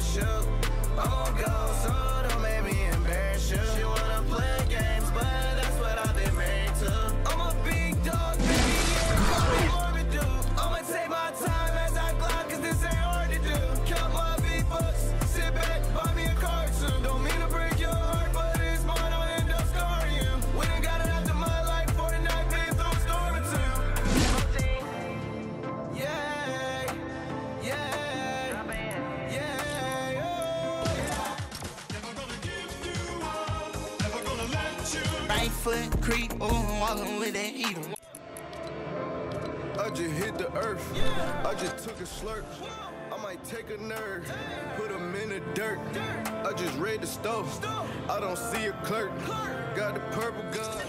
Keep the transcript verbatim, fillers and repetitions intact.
shook. I'm on go, so don't make me embarrass you. She wanna play games, but that's what I've been married to. I'm a big dog, baby, yeah, call me Morbid Dude. I'ma take my time as I glide, cause this ain't hard to do. Count my big bucks, sit back, buy me a car soon. Don't mean to break your heart, but it's mine, I'll end up scarring you. We done got it after my life, Fortnite, been through a storm or two. Yeah, yeah. Right foot creep, ooh, walking with that heater. I just hit the earth, I just took a slurp. I might take a nerve, put him in the dirt. I just read the stove, I don't see a clerk. Got the purple gun.